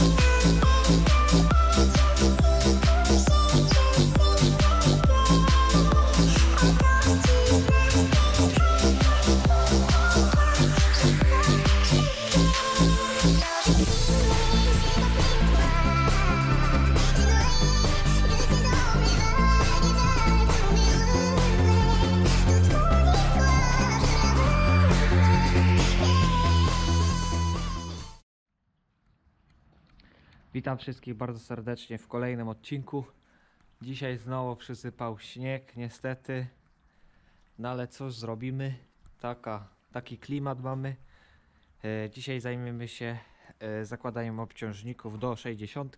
Witam wszystkich bardzo serdecznie w kolejnym odcinku. Dzisiaj znowu przysypał śnieg, niestety. No ale cóż zrobimy? Taki klimat mamy. Dzisiaj zajmiemy się zakładaniem obciążników do 60.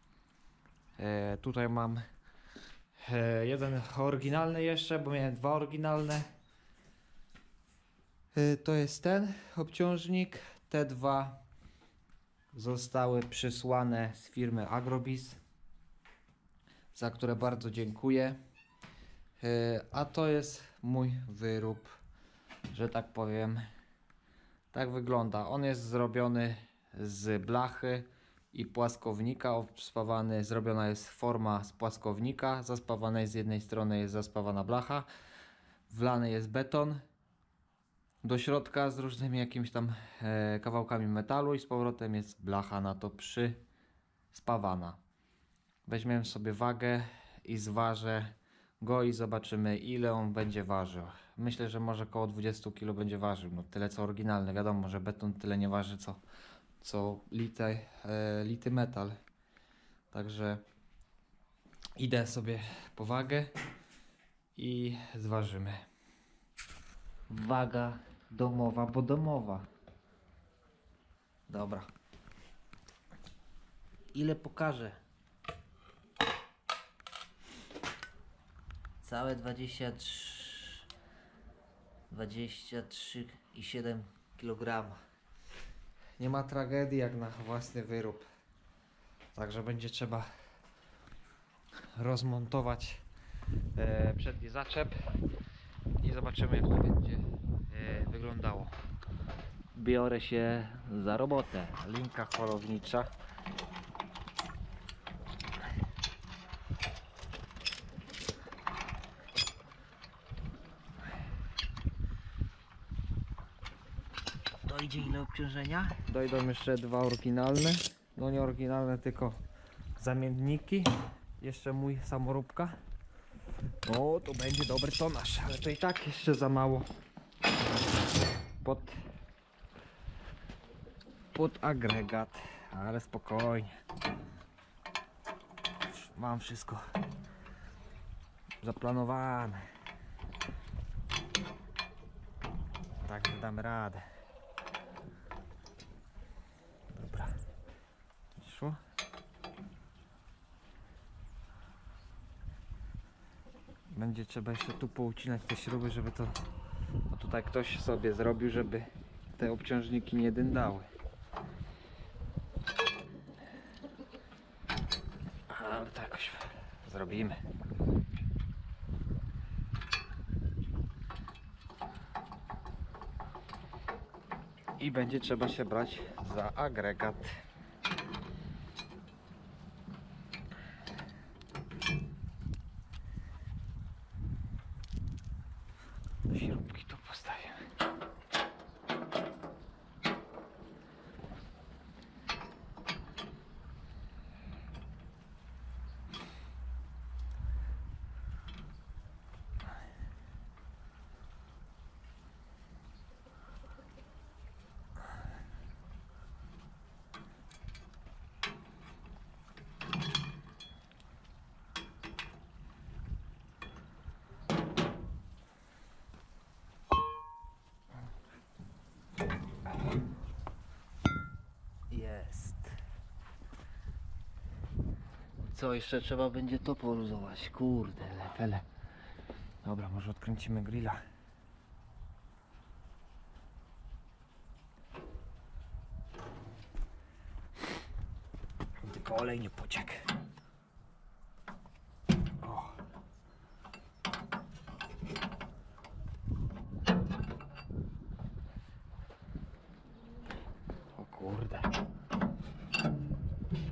Tutaj mam jeden oryginalny jeszcze, bo miałem dwa oryginalne. To jest ten obciążnik. Te dwa zostały przysłane z firmy Agrobis, za które bardzo dziękuję. A to jest mój wyrób, że tak powiem. Tak wygląda. On jest zrobiony z blachy i płaskownika. Zrobiona jest forma z płaskownika. Zaspawana z jednej strony jest zaspawana blacha. Wlany jest beton do środka z różnymi jakimiś tam kawałkami metalu i z powrotem jest blacha na to przyspawana. Weźmiemy sobie wagę i zważę go i zobaczymy, ile on będzie ważył. Myślę, że może około 20 kg będzie ważył. No tyle co oryginalne. Wiadomo, że beton tyle nie waży co lity metal. Także idę sobie po wagę i zważymy. Waga domowa, bo domowa. Dobra. Ile pokażę? Całe 23,7 kg. Nie ma tragedii jak na własny wyrób. Także będzie trzeba rozmontować przedni zaczep i zobaczymy, jak to będzie wyglądało. Biorę się za robotę. Linka holownicza. Dojdzie ile obciążenia? Dojdą jeszcze dwa oryginalne. No nie oryginalne, tylko zamienniki. Jeszcze mój samoróbka. No to będzie dobry tonaż, ale to i tak jeszcze za mało pod agregat, ale spokojnie. Mam wszystko zaplanowane. Także damy radę. Dobra. Szło? Będzie trzeba jeszcze tu poucinać te śruby, żeby to... Bo tutaj ktoś sobie zrobił, żeby te obciążniki nie dyndały. Ale to jakoś zrobimy. I będzie trzeba się brać za agregat. Śrubki tu postawimy. Jest. Co jeszcze trzeba będzie to poluzować? Kurde, lefele. Dobra, może odkręcimy grilla. Tylko olej nie pociekł. O. O kurde.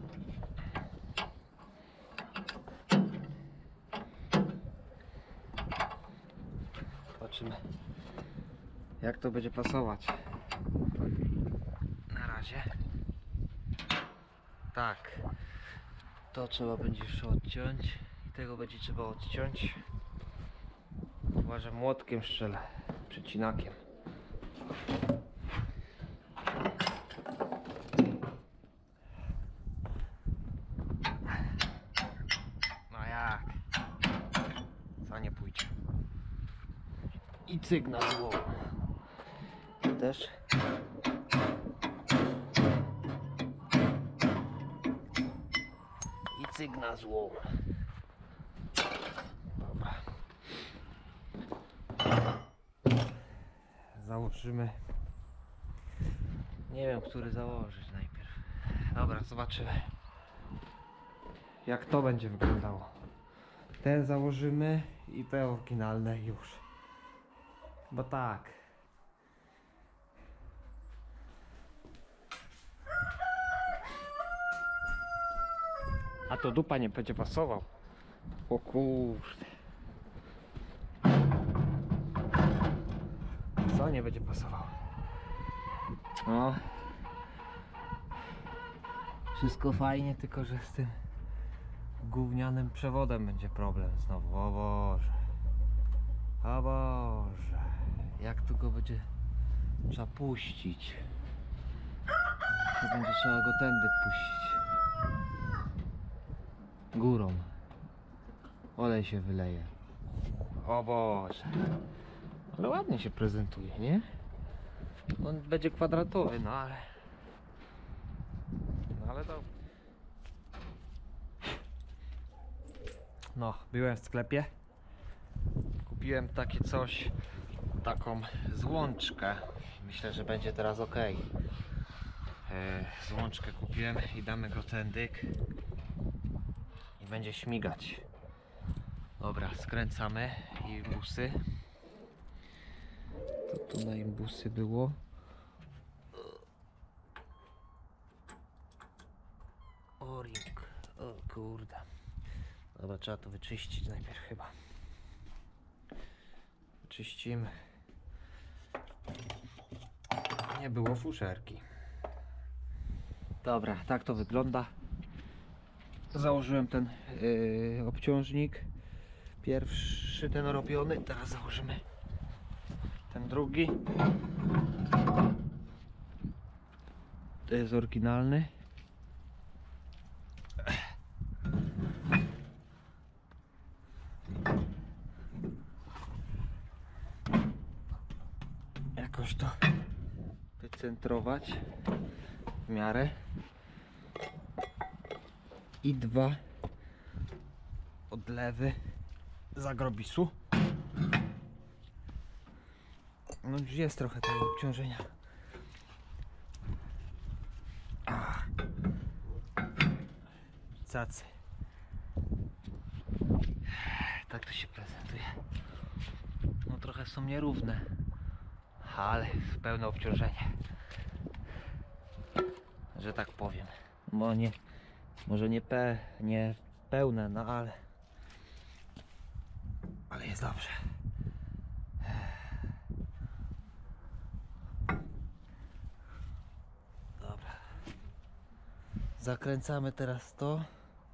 jak to będzie pasować. Na razie. Tak. To trzeba będzie jeszcze odciąć. I tego będzie trzeba odciąć. Chyba że młotkiem strzelę. Przecinakiem. No jak? Co nie pójdzie. I cyk na zło. Też. I cyk na zło. Dobra. Założymy. Nie wiem, który założyć najpierw. Dobra, zobaczymy, jak to będzie wyglądało. Ten założymy i te oryginalne już. Bo tak. A to dupa nie będzie pasował. O kurde. Co nie będzie pasował? No. Wszystko fajnie, tylko że z tym gównianym przewodem będzie problem znowu. O Boże. O Boże. Jak tu go będzie trzeba puścić? To będzie trzeba go tędy puścić. Górą. Olej się wyleje. O Boże. Ale ładnie się prezentuje, nie? On będzie kwadratowy, no ale... No ale to... No, byłem w sklepie. Kupiłem takie coś, taką złączkę. Myślę, że będzie teraz ok. Złączkę kupiłem i damy go tędyk i będzie śmigać. Dobra, skręcamy imbusy. To tu na imbusy było. O-ring. O kurde. Dobra, trzeba to wyczyścić najpierw chyba. Czyścimy. Nie było fuszerki. Dobra, tak to wygląda. Założyłem ten obciążnik. Pierwszy ten robiony. Teraz założymy ten drugi. To jest oryginalny. Jakoś to wycentrować w miarę. I dwa odlewy z agrobisu. No już jest trochę tego obciążenia. Cacy. Tak to się prezentuje. No trochę są nierówne, ale pełne obciążenie, że tak powiem. Bo nie, może nie pełne, no ale jest dobrze. Dobra. Zakręcamy teraz to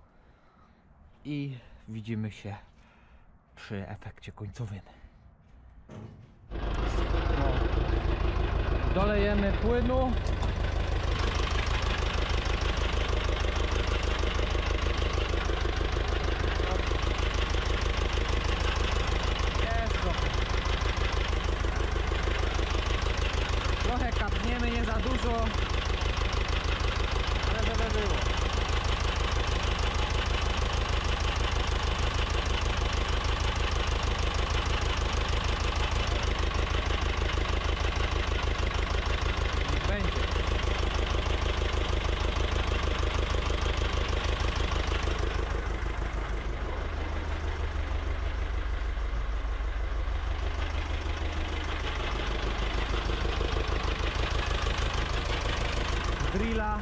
i widzimy się przy efekcie końcowym. No. Dolejemy płynu. Trochę kapniemy, nie za dużo, ale żeby było. Niech będzie. Grilla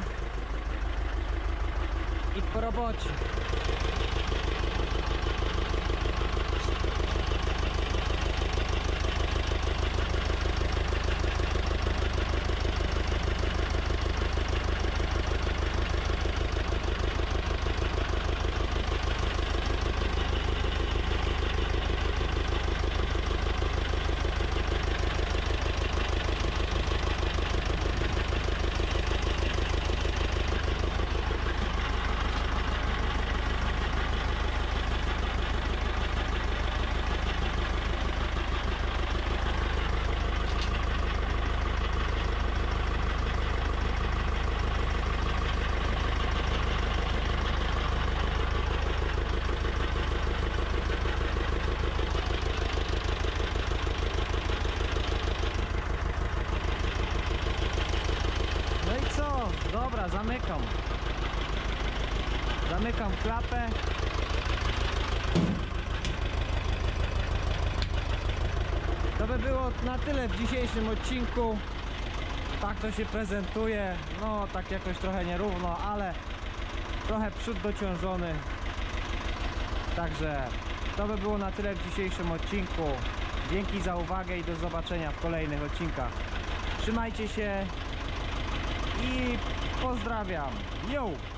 i po robocie. co? Dobra, zamykam. Zamykam klapę. To by było na tyle w dzisiejszym odcinku. Tak to się prezentuje. No tak jakoś trochę nierówno, ale trochę przód dociążony. Także to by było na tyle w dzisiejszym odcinku. Dzięki za uwagę i do zobaczenia w kolejnych odcinkach. Trzymajcie się i pozdrawiam. Yo!